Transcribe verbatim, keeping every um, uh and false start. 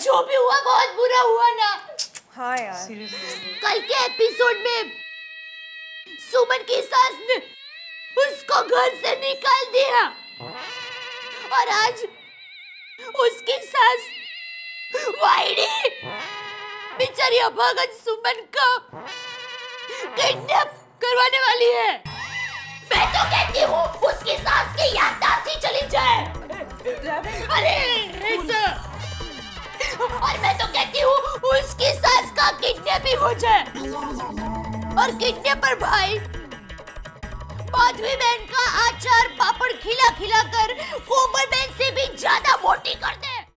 जो भी हुआ बहुत बुरा हुआ ना। हाँ यार सीरियसली कल के एपिसोड में सुमन की सास ने उसको घर से निकाल दिया और आज उसकी सास वाइडी बेचारी अभागन सुमन को किडनैप करवाने वाली है। मैं तो कहती हूँ उसकी सास की याददाश्त ही चली जाए। अरे ऐसा और मैं तो कहती हूँ उसकी सास का किडनैप ही हो जाए और किडनैपर भाई माधवी बहन का आचार पापड़ खिला खिला कर कोमल बहन से भी ज्यादा मोटी कर दे।